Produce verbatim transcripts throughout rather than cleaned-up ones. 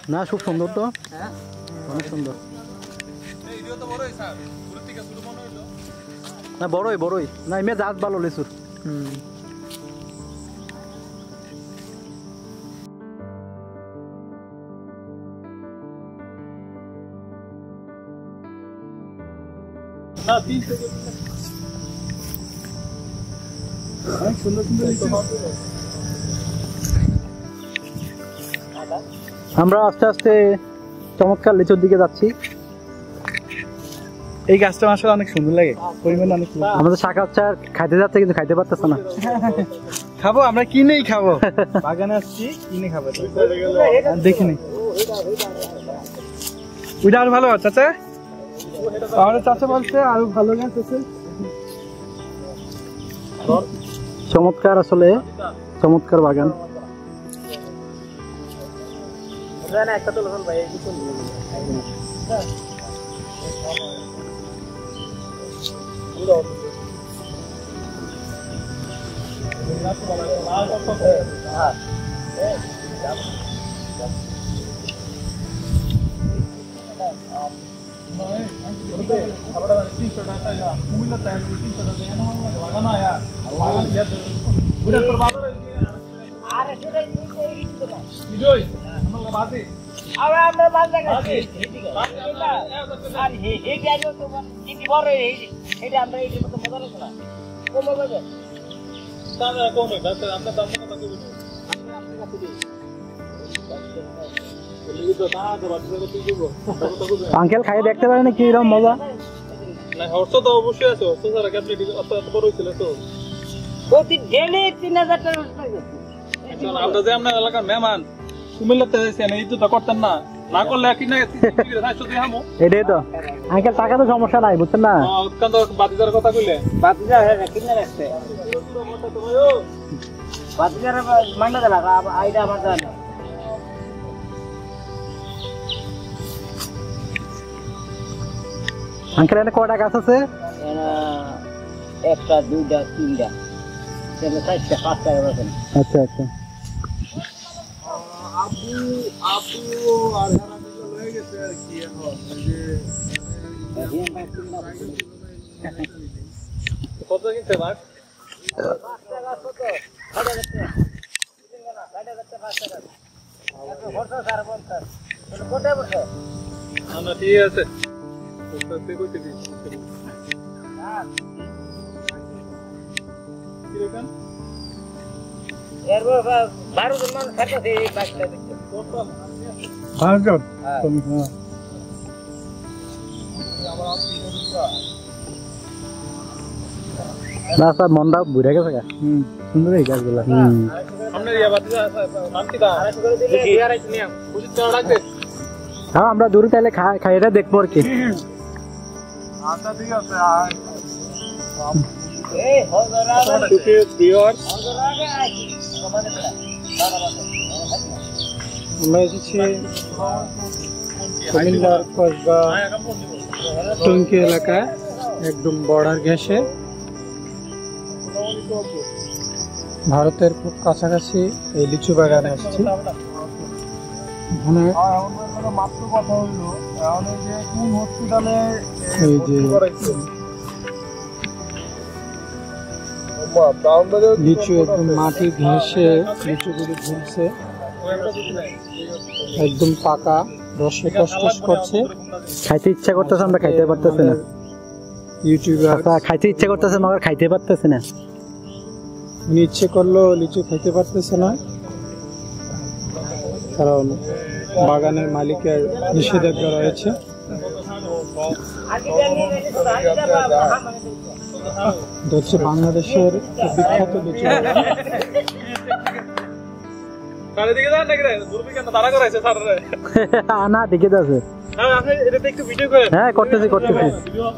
না খুব সুন্দর তো, হ্যাঁ অনেক সুন্দর। না বড়ই বড়ই না এমনি জাত ভালো লিচুর। হুম আমরা আস্তে আস্তে চমৎকার লিচুর দিকে যাচ্ছি। এই গাছটা আসলে অনেক সুন্দর লাগে, পরিমাণ অনেক সুন্দর। আমাদের শাখা চার খাইতে যাচ্ছে কিন্তু খাইতে পারতেছে না। খাবো আমরা কিনেই খাবো, বাগানে আসছি কিনে খাবো। দেখিনি ওইটা আরো ভালো চাচা, আমাদের চাচা বলছে আরো ভালো গাছ আছে। চমৎকার আসলে চমৎকার বাগান। একটা তো ভাই আঙ্কেল খাই দেখতে পারেন কি এরকম মজা? না হর্ষ তো অবশ্যই আছে, হর্ষ ছাড়া কি আপনি অত এত বড় হইছিল তো প্রতি ডেলি তিন হাজার টাকা আমরা যে আপনার এলাকার মেহমান কুমিল্লাতে যাইছেন এই তো করতেন না, না করলে কি না এটাই তো আঙ্কেল টাকা তো সমস্যা নাই বুঝছেন না। উৎকান্ত বাতিজার কথা কইলে বাতিজা হ্যাঁ কিনে রাখছে বাতিজার মান্না দেলা আইডা আমার জানা আঙ্কেল এখানে কয়টা গাছ আছে? একটা দুইটা তিনটা চারটা পাঁচটা গাছ। আচ্ছা আচ্ছা আবু আবু আর হারা মিলে হয়ে গেছে আর কি। এখন যে কত কিনতে বাস পাঁচটা গাছ কত সাড়ে যাচ্ছে না সাড়ে যাচ্ছে পাঁচটা গাছ এখন বর্ষা সার বর্ষা কোথায় বসে না ঠিক আছে করতে কইতে দিই হ্যাঁ কি রকম এর বারো জন মানুষ থাকতে এই পাঁচটা দেখতে বারো জন হ্যাঁ না স্যার মনটা বুঝে গেছে গা। হুম সুন্দর এই গাছগুলা। হুম আমরা ইয়া বাতিজা নাম কি দা আড়াইশো করে দিলে বিয়ার আইছি নিয়া বুঝি তো রাখবে। হ্যাঁ আমরা দূরে তাইলে খাই এটা দেখবো আর কি। আচ্ছা ঠিক আছে এই হজরা টুকে বিয়ার হজরা আগে আইছি কমানে পড়া দাদা বাবা আমরা এসেছি কুমিল্লার কসবা টঙ্কি এলাকায় একদম বর্ডার ঘেঁষে ভারতের খুব কাছাকাছি এই লিচু বাগানে আসছি। এখানে এই যে লিচু একদম মাটি ঘেঁষে লিচুগুলি ঝুলছে, একদম পাকা, রসে টস করছে। খাইতে ইচ্ছা করতেছে আমরা খাইতে পারতেছি না। ইউটিউবার খাইতে ইচ্ছা করতেছে মगर খাইতে পারতেছি না। উনি ইচ্ছে করলেও লিচু খাইতে পারতেছে না, কারণ বাগানের মালিকের নিষেধাজ্ঞা রয়েছে। হচ্ছে বাংলাদেশের বিখ্যাত লিচু বাগান। না দেখে যাচ্ছে। হ্যাঁ করতেছি করতেছি।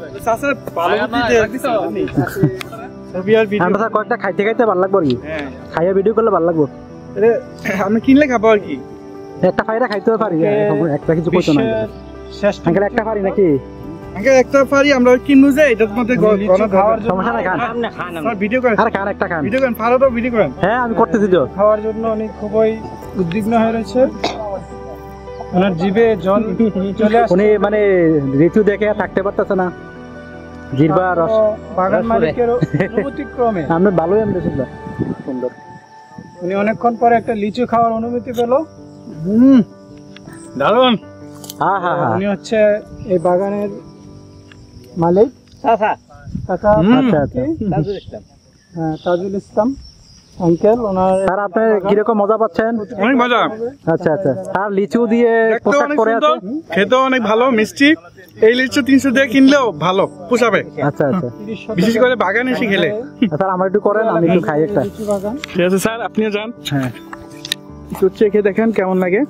আমরা কয়েকটা খাইতে খাইতে ভালো লাগবো আর কি, খাইয়া ভিডিও করলে ভালো লাগবো। আমি কিনলে খাবো আর কি, একটা ফাইরা খাইতে পারি, একটা কিছু করতে না। একটা পারি নাকি একটা পারি আমরা কিনবো যে এটার মধ্যে সমস্যা নাই, খান ভিডিও করেন, আরে খান একটা খান ভিডিও করেন, ফারো তো ভিডিও করেন। হ্যাঁ আমি করতেছি তো। খাওয়ার জন্য অনেক খুবই উদ্বিগ্ন হয়ে রয়েছে। ওনার জিভে জল চলে আসছে। উনি মানে ঋতু দেখে আর থাকতে পারতেছে না, জিরবা রস। বাগান মালিকের অনুমতি ক্রমে আমরা ভালোই আমরা শুনলাম, সুন্দর। উনি অনেকক্ষণ পরে একটা লিচু খাওয়ার অনুমতি পেল। হুম, দারুণ। হ্যাঁ হ্যাঁ হ্যাঁ। উনি হচ্ছে এই বাগানের মালিক চাচা কাকা। আচ্ছা আচ্ছা। তাজুল ইসলাম। হ্যাঁ, তাজুল ইসলাম আঙ্কেল। ওনার স্যার আপনি কিরকম মজা পাচ্ছেন? অনেক মজা, আচ্ছা আচ্ছা। আর লিচু দিয়ে দেখতেও পোশাক অনেক পরে আছে। সুন্দর, খেতেও অনেক ভালো, মিষ্টি। এই লিচু তিনশো দিয়ে কিনলেও ভালো পোষাবে, আচ্ছা আচ্ছা। বিশেষ করে বাগানে এসে খেলে। স্যার আমার একটু করেন, আমি একটু খাই একটা। লিচু বাগান। ঠিক আছে স্যার, আপনিও যান, হ্যাঁ একটু চেখে দেখেন কেমন লাগে।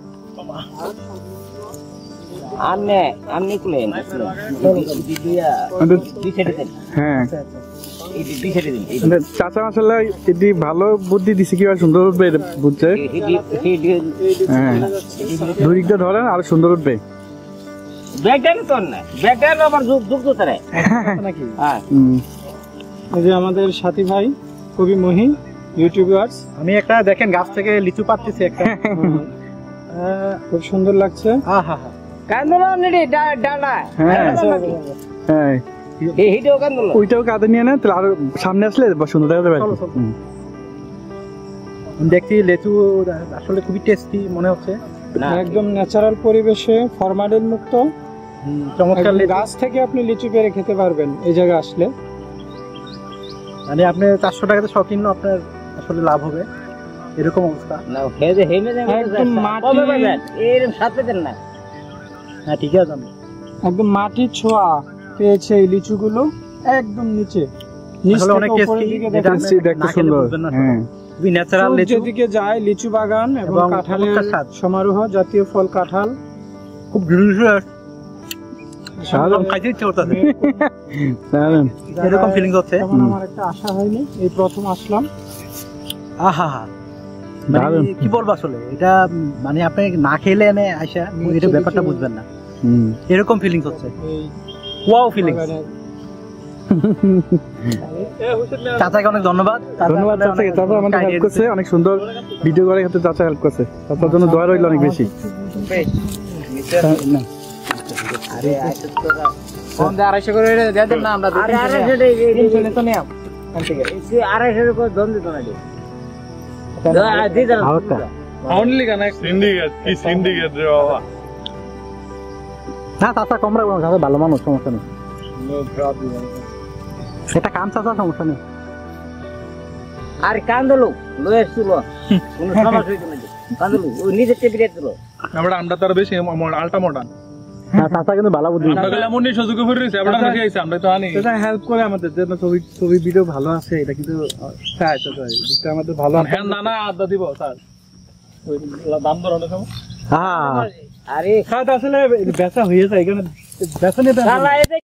আমনে আমনি কুলেন দিয়া দিছেড়ে দেন। হ্যাঁ, এই দিছেড়ে দেন। এই মানে চাচা মাসাল্লাহ এটি ভালো বুদ্ধি দিছে, কি আর সুন্দর উঠবে এটা বুঝছে। হিডি হিডি হ্যাঁ, দুই দিকটা ধরেন আরো সুন্দর উঠবে। ব্যাগটা তো না, ব্যাগটা আবার যুগ যুগ তো তারে। নাকি? হ্যাঁ, হুম। এই যে আমাদের সাথী ভাই কবি মহি ইউটিউবার্স। আমি একটা দেখেন গাছ থেকে লিচু পাচ্ছি একটা। খুব সুন্দর লাগছে। হ্যাঁ হ্যাঁ কান্দলো নেডি ডাডা। হ্যাঁ হ্যাঁ, এই হিডিও কান্দলো। ওইটাও কাঁধে নিয়ে না, তাহলে আরো সামনে আসলে সুন্দর দেখা যাবে। হুম। দেখছি লিচু আসলে খুবই টেস্টি মনে হচ্ছে। না, একদম ন্যাচারাল পরিবেশে, ফরমালিন মুক্ত, চমৎকার একদম লিচু। গাছ থেকে আপনি লিচু পেরে খেতে পারবেন এই জায়গায় আসলে। মানে আপনি চারশো টাকাতে শখিন, আপনার আসলে লাভ হবে, এরকম অবস্থা। না হেজে হেমে যাবে। একদম মাটি- কবে বাজার এরকম সাথে দেন না। হ্যাঁ ঠিক আছে। আমি একদম মাটির ছোঁয়া পেয়েছে এই লিচুগুলো, একদম নিচে নিচ আসলে থেকে অনেক উপরের টেস্টি, দিকে যেটা দেখেন। দেখতে দেখতে না খেলে সুন্দর। বুঝবেন না। হ্যাঁ, খুবই ন্যাচারাল লিচু, যেদিকে যায় লিচু বাগান এবং এবং কাঁঠালের চমৎকার স্বাদ। সমারোহ, জাতীয় ফল কাঁঠাল। খুব ডিলিশিয়াস। দারুণ। খাইতে ইচ্ছে করতেছে, দারুণ। এরকম ফিলিংস হচ্ছে। তখন আমার একটা আশা হয়নি, এই প্রথম আসলাম। আহা হা, মানে দারুণ। কি বলবো আসলে এটা, মানে আপনি না খেলে এনে আইসা এটা ব্যাপারটা বুঝবেন না, হুম। এরকম ফিলিংস হচ্ছে। এই ওয়াও ফিলিংস। বাগানের চাচাকে অনেক ধন্যবাদ। ধন্যবাদ চাচাকে, চাচা আমাদের হেল্প করছে, অনেক সুন্দর ভিডিও করে ক্ষেত্রে চাচা হেল্প করছে। চাচার জন্য দোয়া রইল অনেক বেশি। না, আরে আইছে তো না। ফোন দিয়ে আড়াইশো করে দিয়ে দেন না, আমরা আরে আড়াইশো টাকা এই- এই- তিনশো নিতে নিও। এই আড়াইশো করে দন দিত না। দি দাও। হালকা। অনলি গানা সিন্ডিকেট কি সিন্ডিকেট রে বাবা। না চাচা কম রাখবো, চাচা ভালো মানুষ, সমস্যা নেই। এটা কাম চাচা, সমস্যা নেই। আর কান্দলো লয়ে আসছিল কোন সমস্যা হইতো না। কান্দলো ও নিজে চেপে দিল। আমরা আমরা তার বেশি আলটা মডার্ন। না চাচা কিন্তু ভালো বুদ্ধি। আমরা গেলে এমন সুযোগ করে রয়েছে, আমরা দেখে আইছি, আমরা তো আনি। চাচা হেল্প করে আমাদের, যে ছবি ছবি ভিডিও ভালো আছে, এটা কিন্তু চাই চাচা, এটা আমাদের ভালো। হ্যাঁ, না না আদা দিব স্যার, ওই দাম ধরানোর সময়। হ্যাঁ আরে আসলে বেচা হয়ে যায়, এখানে বেচা নিতে শালা এতে